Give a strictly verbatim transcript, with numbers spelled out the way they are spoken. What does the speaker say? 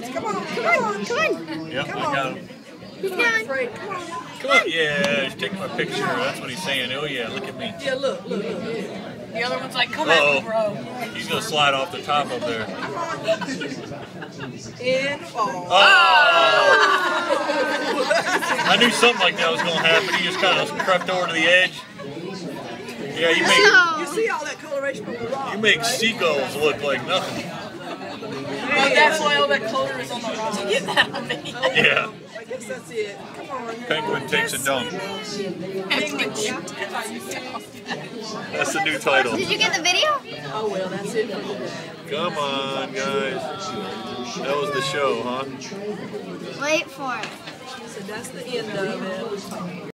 Come on, come on, come on. Yep, come I on. got him. He's down. Fred, come on. Come on. Yeah, he's taking my picture. That's what he's saying. Oh yeah, look at me. Yeah, look, look, look. The other one's like, come Uh at oh. me, bro. He's gonna slide off the top up there. In fall. Oh! I knew something like that was gonna happen. He just kind of crept over to the edge. Yeah, you make You see all that coloration on the rock, you make right? seagulls look like nothing. Oh, that's why all that color is on the rock. To get that on me. Yeah. I guess that's it. Come on. Penguin takes a dump. Penguin. That's the new title. Did you get the video? Oh well, that's it for today. Come on, guys. That was the show, huh? Wait for it. So that's the end of it.